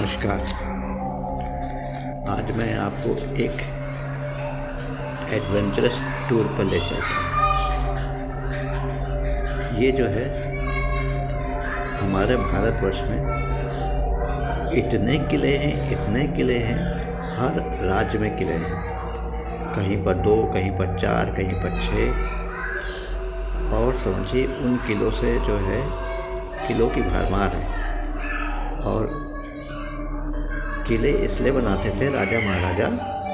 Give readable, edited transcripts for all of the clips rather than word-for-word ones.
नमस्कार। आज मैं आपको एक एडवेंचरस टूर पर ले चलता हूँ। ये जो है हमारे भारतवर्ष में इतने किले हैं, हर राज्य में किले हैं। कहीं पर 2, कहीं पर 4, कहीं पर 6। और समझिए उन किलों से जो है किलों की भरमार है। और किले इसलिए बनाते थे राजा महाराजा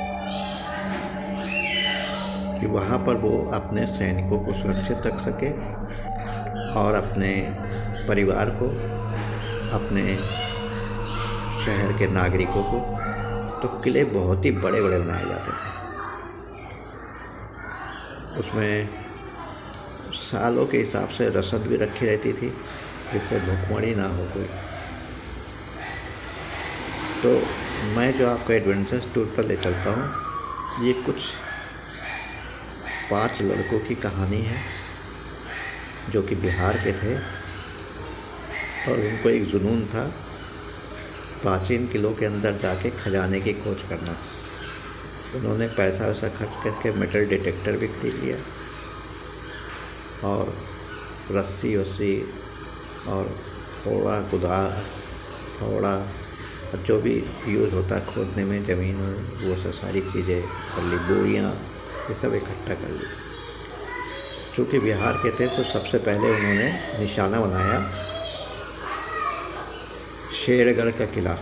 कि वहाँ पर वो अपने सैनिकों को सुरक्षित रख सके और अपने परिवार को, अपने शहर के नागरिकों को। तो किले बहुत ही बड़े बड़े बनाए जाते थे। उसमें सालों के हिसाब से रसद भी रखी रहती थी जिससे भुखमरी ना हो कोई। तो मैं जो आपको एडवेंचरस टूर पर ले चलता हूँ, ये कुछ 5 लड़कों की कहानी है जो कि बिहार के थे और उनको एक जुनून था प्राचीन किलों के अंदर जाके खजाने की खोज करना। उन्होंने पैसा वैसा खर्च करके मेटल डिटेक्टर भी खरीद लिया और रस्सी वस्सी और फोड़ा, कुदाल, फावड़ा और जो भी यूज़ होता है खोदने में ज़मीन में, वो सब सारी चीज़ें कर ली। बोरियाँ ये सब इकट्ठा कर ली। चूँकि बिहार के थे तो सबसे पहले उन्होंने निशाना बनाया शेरगढ़ का किला।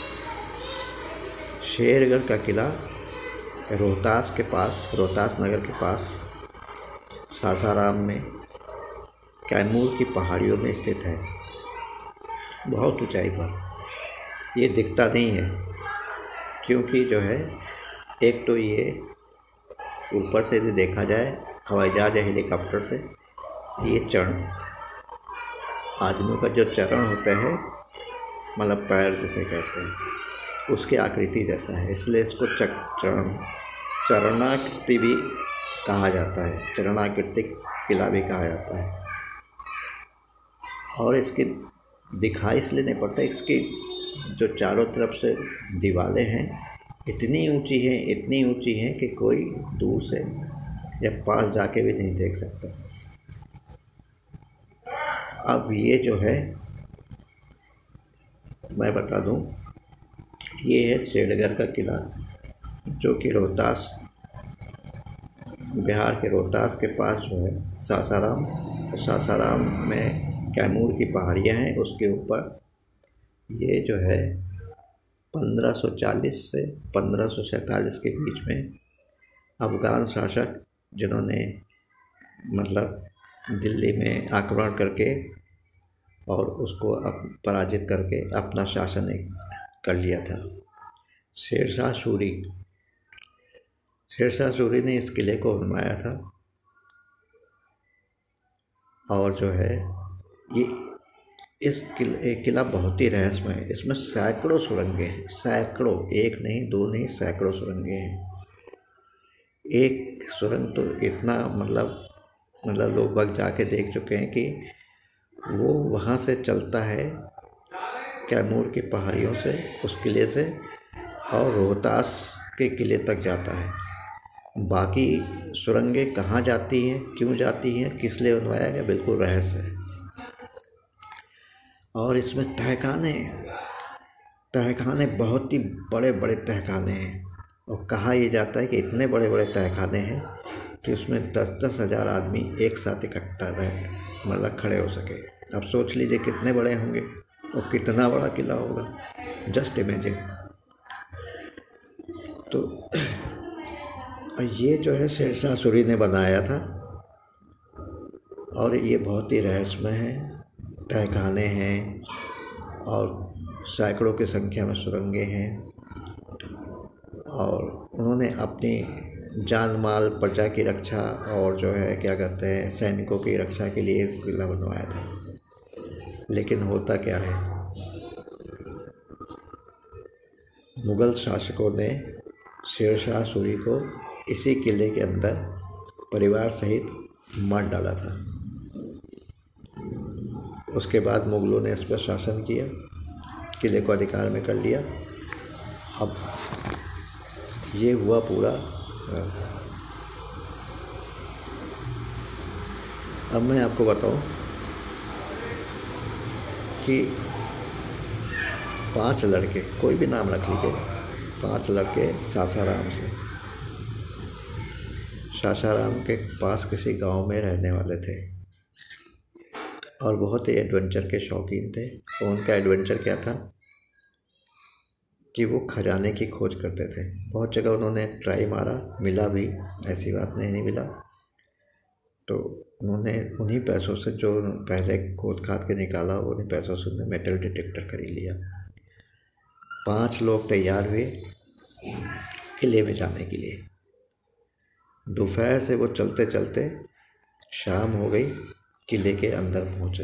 शेरगढ़ का किला रोहतास के पास, रोहतास नगर के पास सासाराम में कैमूर की पहाड़ियों में स्थित है, बहुत ऊंचाई पर। ये दिखता नहीं है क्योंकि जो है एक तो ये ऊपर से यदि देखा जाए हवाई जहाज या हेलीकॉप्टर से, ये चरण आदमियों का जो चरण होता है, मतलब पैर जिसे कहते हैं, उसके आकृति जैसा है, इसलिए इसको चरणाकृति भी कहा जाता है, चरणाकृति किला भी कहा जाता है। और इसकी दिखाई इसलिए नहीं पड़ता, इसकी जो चारों तरफ से दीवारें हैं इतनी ऊंची हैं कि कोई दूर से या पास जाके भी नहीं देख सकता। अब ये जो है मैं बता दूं, ये है शेरगढ़ का किला जो कि रोहतास, बिहार के रोहतास के पास जो है सासाराम में कैमूर की पहाड़ियाँ हैं। उसके ऊपर ये जो है 1540 से 1547 के बीच में अफ़गान शासक, जिन्होंने मतलब दिल्ली में आक्रमण करके और उसको पराजित करके अपना शासन कर लिया था, शेरशाह सूरी ने इस किले को बनवाया था। और जो है ये इस किला बहुत ही रहस्यमय है। इसमें सैकड़ों सुरंगें हैं, सैकड़ों, एक नहीं, 2 नहीं, सैकड़ों सुरंगें हैं। एक सुरंग तो इतना मतलब लोग बाग जाके देख चुके हैं कि वो वहाँ से चलता है कैमूर की पहाड़ियों से, उस किले से, और रोहतास के किले तक जाता है। बाकी सुरंगें कहाँ जाती हैं, क्यों जाती हैं, किस लिए बनवाया गया, बिल्कुल रहस्य है। और इसमें तहखाने बहुत ही बड़े बड़े तहखाने हैं। और कहा यह जाता है कि इतने बड़े बड़े तहखाने हैं कि उसमें 10-10 हज़ार आदमी एक साथ इकट्ठा खड़े हो सके। अब सोच लीजिए कितने बड़े होंगे और कितना बड़ा किला होगा, जस्ट इमेजिन। तो ये जो है शेरशाह सूरी ने बनाया था और ये बहुत ही रहस्यमय है। तहखाने हैं और सैकड़ों की संख्या में सुरंगें हैं। और उन्होंने अपनी जान माल, प्रजा की रक्षा और जो है क्या कहते हैं सैनिकों की रक्षा के लिए किला बनवाया था। लेकिन होता क्या है, मुग़ल शासकों ने शेरशाह सूरी को इसी किले के अंदर परिवार सहित मार डाला था। उसके बाद मुग़लों ने इस पर शासन किया किले को अधिकार में कर लिया। अब ये हुआ पूरा। अब मैं आपको बताऊं कि 5 लड़के, कोई भी नाम रख लीजिए, 5 लड़के सासाराम से, सासाराम के पास किसी गांव में रहने वाले थे और बहुत ही एडवेंचर के शौकीन थे। तो उनका एडवेंचर क्या था कि वो खजाने की खोज करते थे। बहुत जगह उन्होंने ट्राई मारा, मिला भी, ऐसी बात नहीं मिला। तो उन्होंने उन्हीं पैसों से जो पहले खोद खाद के निकाला, उन्हीं पैसों से उन्होंने मेटल डिटेक्टर खरीद लिया। 5 लोग तैयार हुए किले में जाने के लिए। दोपहर से वो चलते चलते शाम हो गई, किले के अंदर पहुँचे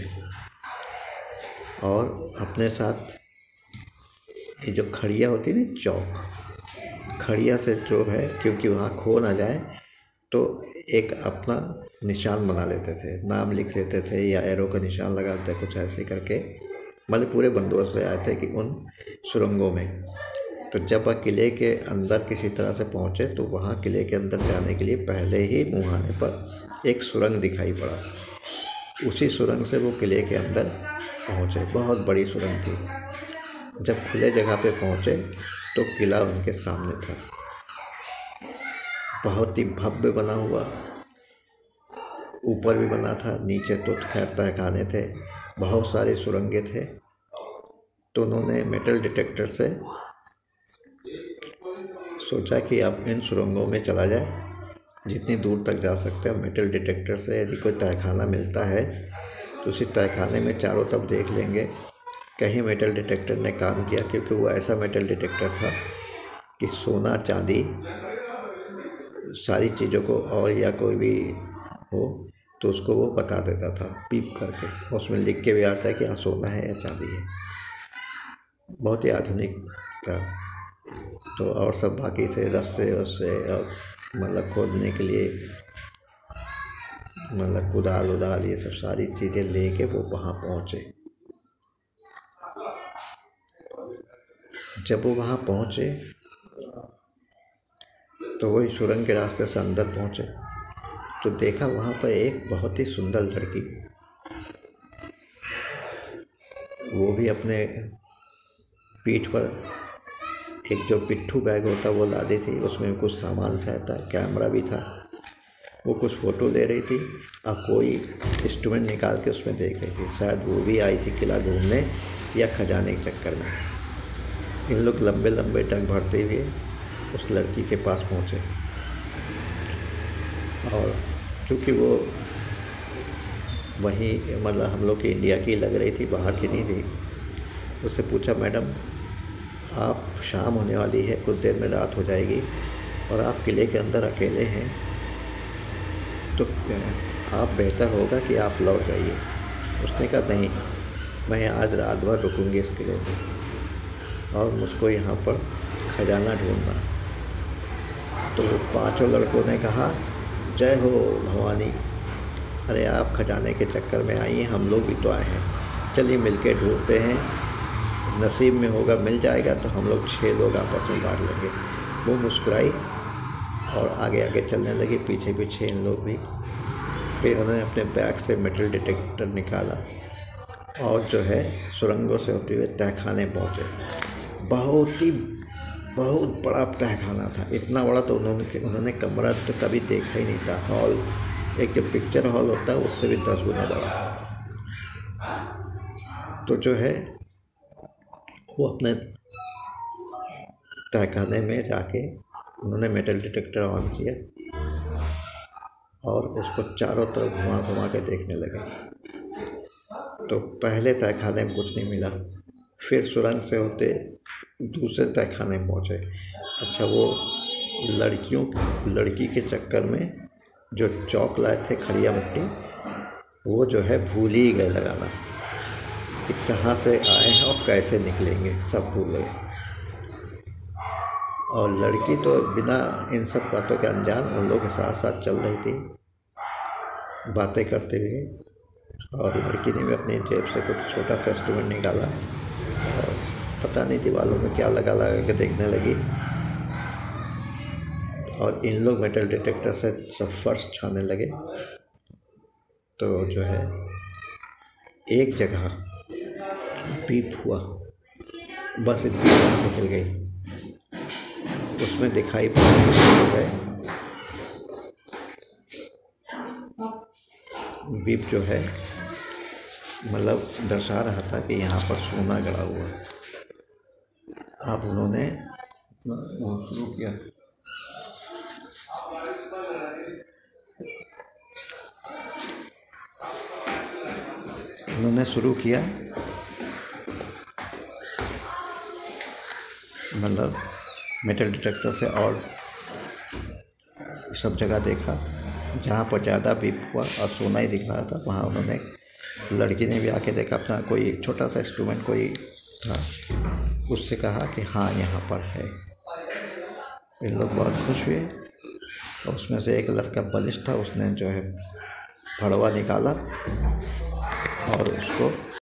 और अपने साथ ये जो खड़िया होती है ना, चौक, खड़िया से जो है, क्योंकि वहाँ खो ना जाए तो एक अपना निशान बना लेते थे, नाम लिख लेते थे या एरो का निशान लगाते, कुछ ऐसे करके मतलब पूरे बंदोबस्त से आए थे कि उन सुरंगों में। तो जब किले के अंदर किसी तरह से पहुँचे तो वहाँ किले के अंदर जाने के लिए पहले ही मुहाने पर एक सुरंग दिखाई पड़ा। उसी सुरंग से वो किले के अंदर पहुँचे। बहुत बड़ी सुरंग थी। जब खुले जगह पे पहुँचे तो किला उनके सामने था, बहुत ही भव्य बना हुआ, ऊपर भी बना था, नीचे तो खैर तहखाने थे, बहुत सारे सुरंगें थे। तो उन्होंने मेटल डिटेक्टर से सोचा कि अब इन सुरंगों में चला जाए, जितनी दूर तक जा सकते हैं। मेटल डिटेक्टर से यदि कोई तहखाना मिलता है तो उसी तहखाने में चारों तरफ देख लेंगे। कहीं मेटल डिटेक्टर ने काम किया, क्योंकि वो ऐसा मेटल डिटेक्टर था कि सोना चांदी सारी चीज़ों को, और या कोई भी हो तो उसको वो बता देता था पीप करके। उसमें लिख के भी आता है कि हाँ सोना है या चांदी है। बहुत ही आधुनिक था। तो और सब बाकी से रस्से और मतलब खोदने के लिए मतलब कुदाल उदाल ये सब सारी चीज़ें लेके वो वहाँ पहुँचे। जब वो वहाँ पहुँचे तो वही सुरंग के रास्ते से अंदर पहुँचे तो देखा वहाँ पर एक बहुत ही सुंदर लड़की, वो भी अपने पीठ पर एक जो पिट्ठू बैग होता वो लादी थी, उसमें कुछ सामान सा था, कैमरा भी था। वो कुछ फ़ोटो ले रही थी और कोई इंस्ट्रूमेंट निकाल के उसमें देख रही थी। शायद वो भी आई थी किला घूमने या खजाने के चक्कर में। इन लोग लंबे लंबे टंग भरते हुए उस लड़की के पास पहुँचे और चूँकि वो वहीं मतलब हम लोग की इंडिया की लग रही थी, बाहर की नहीं थी। उससे पूछा, मैडम आप शाम होने वाली है, कुछ देर में रात हो जाएगी और आप किले के अंदर अकेले हैं, तो आप बेहतर होगा कि आप लौट जाइए। उसने कहा नहीं, मैं आज रात भर रुकूंगी इस किले में और मुझको यहाँ पर खजाना ढूंढना। तो वो 5 लड़कों ने कहा, जय हो भवानी, अरे आप खजाने के चक्कर में आई हैं, हम लोग भी तो आए हैं, चलिए मिलके ढूंढते हैं, नसीब में होगा मिल जाएगा तो हम लोग 6 लोग आपस में बांट लेंगे। वो मुस्कुराई और आगे आगे चलने लगी, पीछे पीछे इन लोग भी। फिर उन्होंने अपने बैग से मेटल डिटेक्टर निकाला और जो है सुरंगों से होते हुए तहखाने पहुँचे। बहुत बड़ा तहखाना था, इतना बड़ा तो उन्होंने कमरा तो कभी देखा ही नहीं था। हॉल, एक जो पिक्चर हॉल होता है उससे भी 10 गुना बड़ा। तो जो है वो अपने तहखाने में जाके उन्होंने मेटल डिटेक्टर ऑन किया और उसको चारों तरफ घुमा घुमा के देखने लगे। तो पहले तहखाने में कुछ नहीं मिला, फिर सुरंग से होते दूसरे तहखाने में पहुँचे। अच्छा, वो लड़की के चक्कर में जो चौक लाए थे, खड़िया मिट्टी, वो जो है भूल ही गए लगाना कि कहाँ से आए हैं और कैसे निकलेंगे, सब भूल गए। और लड़की तो बिना इन सब बातों के अनजान उन लोगों के साथ साथ चल रही थी बातें करते हुए। और लड़की ने भी अपनी जेब से कुछ छोटा सा इंस्ट्रूमेंट निकाला और पता नहीं दीवारों में क्या लगा लगा के देखने लगी। और इन लोग मेटल डिटेक्टर से सब फर्श छाने लगे। तो जो है एक जगह बीप हुआ, बस इतनी देर से हिल गई। उसमें दिखाई पड़ा बीप जो है मतलब दर्शा रहा था कि यहाँ पर सोना गड़ा हुआ। अब उन्होंने शुरू किया। मतलब मेटल डिटेक्टर से और सब जगह देखा, जहाँ पर ज़्यादा बीप हुआ और सोना ही दिख रहा था वहाँ उन्होंने, लड़की ने भी आके देखा, अपना कोई छोटा सा इंस्ट्रूमेंट कोई था, उससे कहा कि हाँ यहाँ पर है। इन लोग बहुत खुश हुए। और उसमें से एक लड़का बलिष्ठ था, उसने जो है फड़वा निकाला और उसको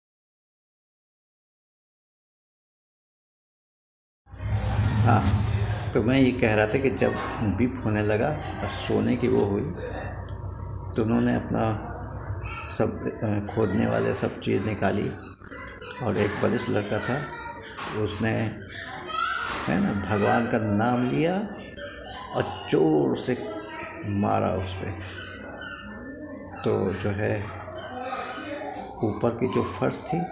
तो मैं ये कह रहा था कि जब बीप होने लगा और सोने की वो हुई तो उन्होंने अपना सब खोदने वाले सब चीज़ निकाली। और एक बलिष्ठ लड़का था, उसने है ना भगवान का नाम लिया और जोर से मारा उस पर। तो जो है ऊपर की जो फर्श थी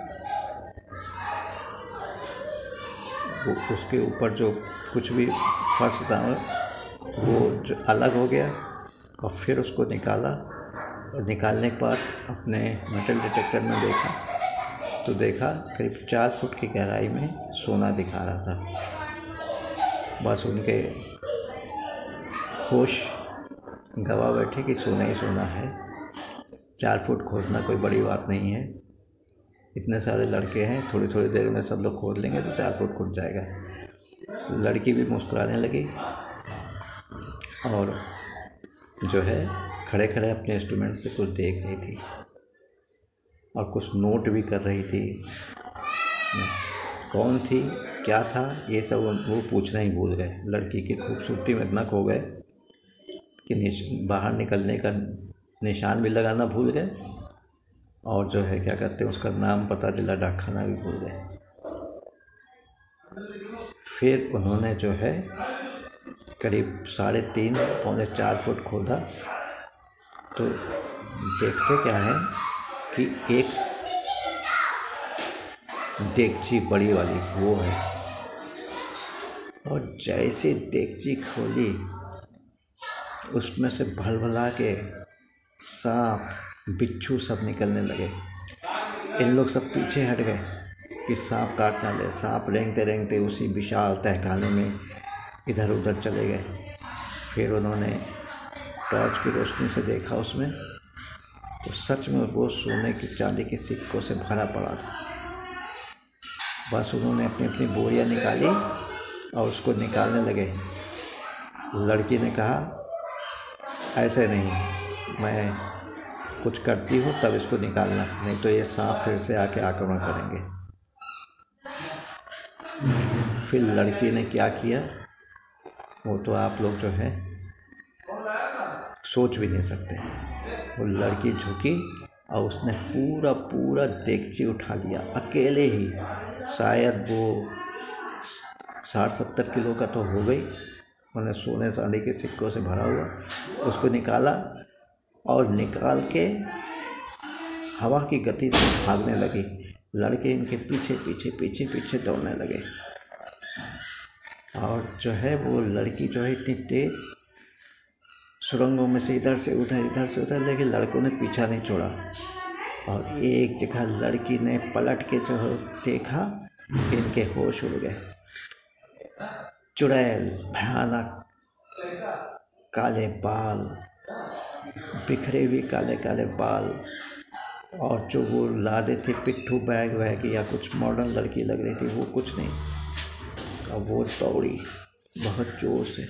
वो, उसके ऊपर जो कुछ भी फर्श था वो जो अलग हो गया। और फिर उसको निकाला और निकालने के बाद अपने मेटल डिटेक्टर में देखा तो देखा करीब 4 फुट की गहराई में सोना दिखा रहा था। बस उनके होश गवा बैठे कि सोना ही सोना है। 4 फुट खोदना कोई बड़ी बात नहीं है, इतने सारे लड़के हैं, थोड़ी थोड़ी देर में सब लोग खोद लेंगे तो 4 फुट खुद जाएगा। लड़की भी मुस्कुराने लगी और जो है खड़े खड़े अपने इंस्ट्रूमेंट से कुछ देख रही थी और कुछ नोट भी कर रही थी। कौन थी, क्या था, ये सब वो पूछना ही भूल गए। लड़की की खूबसूरती में इतना खो गए कि बाहर निकलने का निशान भी लगाना भूल गए। और जो है क्या कहते हैं उसका नाम पता चला, डाकखाना भी भूल गए। फिर उन्होंने जो है करीब 3.5 पौने 4 फुट खोदा तो देखते क्या है कि एक देगची बड़ी वाली वो है। और जैसे देगची खोली उसमें से भलभला के सांप बिच्छू सब निकलने लगे। इन लोग सब पीछे हट गए कि सांप काट ना ले। सांप रेंगते रेंगते उसी विशाल तहखाने में इधर उधर चले गए। फिर उन्होंने टॉर्च की रोशनी से देखा उसमें तो सच में वो सोने की चांदी के सिक्कों से भरा पड़ा था। बस उन्होंने अपनी अपनी बोरियां निकाली और उसको निकालने लगे। लड़की ने कहा ऐसे नहीं, मैं कुछ करती हूँ तब इसको निकालना, नहीं तो ये सांप फिर से आके आक्रमण करेंगे। फिर लड़की ने क्या किया वो तो आप लोग जो है सोच भी नहीं सकते। वो लड़की झुकी और उसने पूरा देगची उठा लिया अकेले ही। शायद वो 60-70 किलो का तो हो गई। उन्हें सोने चांदी के सिक्कों से भरा हुआ उसको निकाला और निकाल के हवा की गति से भागने लगी। लड़के इनके पीछे पीछे पीछे पीछे दौड़ने लगे। और जो है वो लड़की जो है इतनी तेज, सुरंगों में से इधर से उधर, लेकिन लड़कों ने पीछा नहीं छोड़ा। और एक जगह लड़की ने पलट के जो देखा, इनके होश उड़ गए। चुड़ैल, भयानक काले बाल, बिखरे हुए काले काले बाल, और जो वो लादे थे पिट्ठू बैग वैग या कुछ मॉडर्न लड़की लग रही थी, वो कुछ नहीं। अब वो दौड़ी बहुत जोर से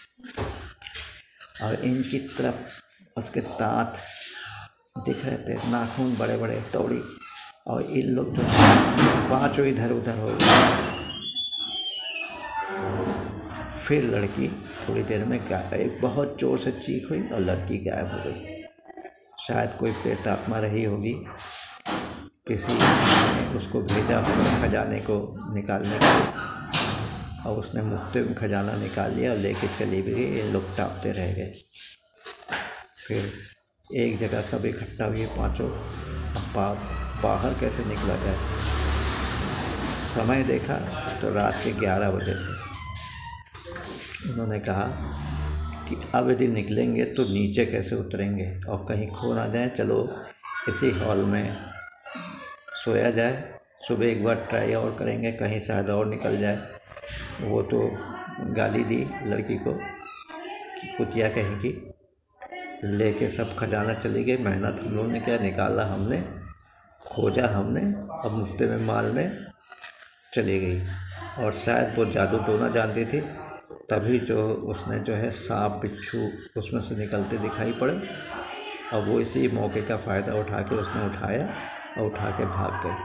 और इनकी तरफ उसके दांत दिख रहे थे, नाखून बड़े बड़े। दौड़ी और इन लोग जो पांचों इधर उधर हो गए। फिर लड़की थोड़ी देर में एक बहुत जोर से चीख हुई और लड़की गायब हो गई। शायद कोई प्रेत आत्मा रही होगी, किसी ने उसको भेजा होगा खजाने को निकालने के लिए और उसने मुफ्त में खजाना निकाल लिया और लेके चली भी गई। ये लोग टापते रह गए। फिर एक जगह सब इकट्ठा हुए पांचों। बाहर कैसे निकला जाए? समय देखा तो रात के 11 बजे थे। उन्होंने कहा कि अब यदि निकलेंगे तो नीचे कैसे उतरेंगे और कहीं खो ना जाए, चलो इसी हॉल में सोया जाए, सुबह एक बार ट्राई और करेंगे, कहीं शायद और निकल जाए। वो तो गाली दी लड़की को कि कुतिया कहीं की, लेके सब खजाना चली गई। मेहनत हम लोगों ने किया, निकाला हमने, खोजा हमने, अब मुफ्ते में माल में चली गई। और शायद वो जादू टोना जानती थी, तभी जो उसने जो है सांप बिच्छू उसमें से निकलते दिखाई पड़े और वो इसी मौके का फ़ायदा उठा के उसने उठाया और उठा के भाग गई।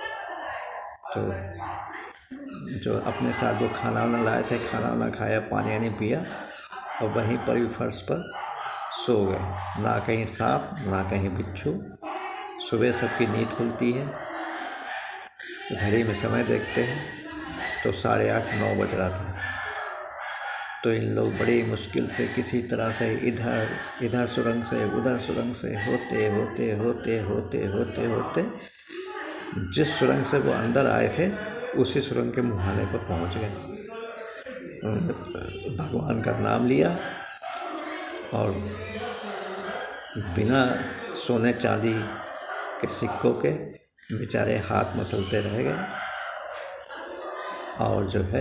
तो जो अपने साथ जो खाना वाना लाए थे, खाना वाना खाया, पानी नहीं पिया और वहीं पर ही फर्श पर सो गए। ना कहीं सांप ना कहीं बिच्छू। सुबह सबकी नींद खुलती है, घड़ी में समय देखते हैं तो 8:30-9 बज रहा था। तो इन लोग बड़ी मुश्किल से किसी तरह से इधर सुरंग से उधर सुरंग से होते होते होते होते होते होते जिस सुरंग से वो अंदर आए थे उसी सुरंग के मुहाने पर पहुंच गए। उन्होंने भगवान का नाम लिया और बिना सोने चांदी के सिक्कों के बेचारे हाथ मसलते रह गए। और जो है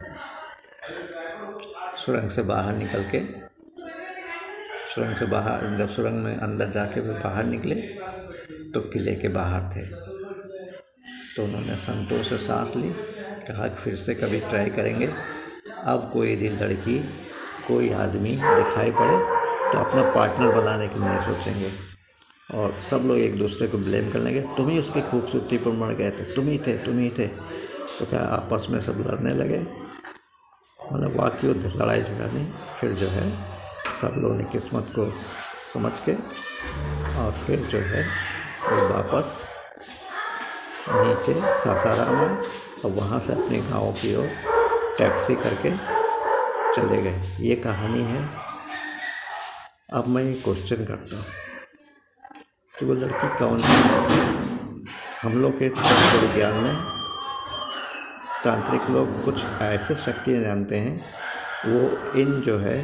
सुरंग से बाहर निकल के, सुरंग से बाहर जब सुरंग में अंदर जाके वो बाहर निकले तो किले के बाहर थे। तो उन्होंने संतोष से सांस ली, कहा कि फिर से कभी ट्राई करेंगे। अब कोई यदि लड़की कोई आदमी दिखाई पड़े तो अपना पार्टनर बनाने के लिए सोचेंगे और सब लोग एक दूसरे को ब्लेम करने लगे, तुम ही उसकी खूबसूरती पर मर गए थे, तुम ही थे। तो क्या आपस में सब लड़ने लगे, मतलब वाकई लड़ाई झगड़ा नहीं। फिर जो है सब लोगों ने किस्मत को समझ के और फिर जो है वो वापस नीचे सासाराम आए और वहाँ से अपने गाँव की ओर टैक्सी करके चले गए। ये कहानी है। अब मैं ये क्वेश्चन करता हूँ कि वो लड़की कौन थी? हम लोग के तंत्र विज्ञान में तांत्रिक लोग कुछ ऐसे शक्तियाँ जानते हैं, वो इन जो है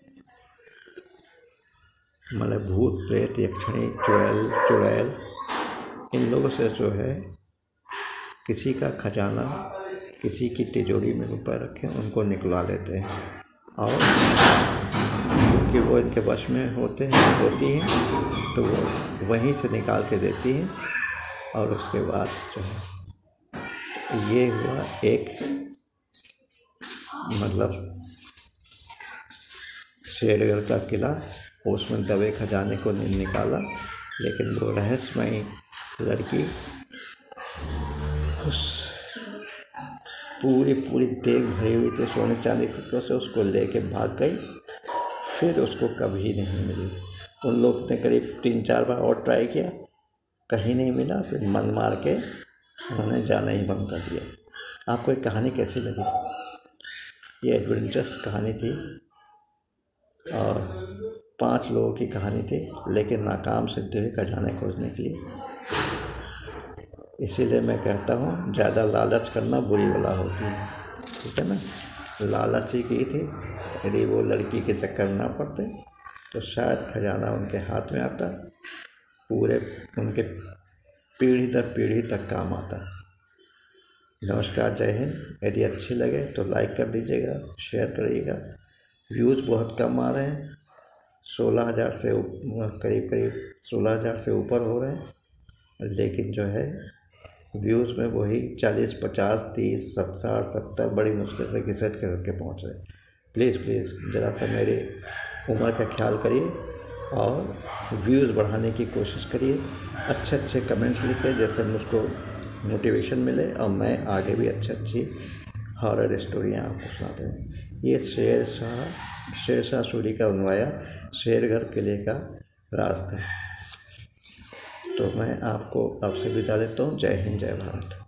मतलब भूत प्रेत यक्षिणी चुड़ैल इन लोगों से जो है किसी का खजाना, किसी की तिजोरी में रुपए रखे उनको निकलवा लेते हैं और क्योंकि वो इनके वश में होती हैं तो वो वहीं से निकाल के देती हैं। और उसके बाद जो है ये हुआ एक मतलब शेरगढ़ का किला, उसमें दबे खजाने को निकाला, लेकिन वो रहस्यमयी लड़की उस पूरी देग भरी हुई थी सोने चांदी सिक्कों से, उसको लेके भाग गई। फिर उसको कभी नहीं मिली। उन लोग ने करीब 3-4 बार और ट्राई किया, कहीं नहीं मिला। फिर मन मार के उन्होंने जाना ही बंद कर दिया। आपको एक कहानी कैसी लगी? ये एडवेंचरस कहानी थी और 5 लोगों की कहानी थी, लेकिन नाकाम सिद्ध हुए खजाने खोजने के लिए। इसीलिए मैं कहता हूँ ज़्यादा लालच करना बुरी बला होती है, ठीक है ना। लालच ही की थी, यदि वो लड़की के चक्कर ना पड़ते तो शायद खजाना उनके हाथ में आता, पूरे उनके पीढ़ी दर पीढ़ी तक काम आता। नमस्कार, जय हिंद। यदि अच्छे लगे तो लाइक कर दीजिएगा, शेयर करिएगा। व्यूज़ बहुत कम आ रहे हैं, 16,000 से करीब 16,000 से ऊपर हो रहे हैं, लेकिन जो है व्यूज़ में वही 40, 50, 30, 60, 70 बड़ी मुश्किल से घिसट करके पहुँच रहे। प्लीज़ ज़रा सा मेरी उम्र का ख्याल करिए और व्यूज़ बढ़ाने की कोशिश करिए, अच्छे अच्छे कमेंट्स लिखें जैसे मुझको मोटिवेशन मिले और मैं आगे भी अच्छी हॉरर स्टोरियाँ आपको सुनाते हूँ। ये शेरशाह सूरी का बनवाया शेरगढ़ किले का राज था। तो मैं आपसे विदा लेता हूँ। जय हिंद, जय भारत।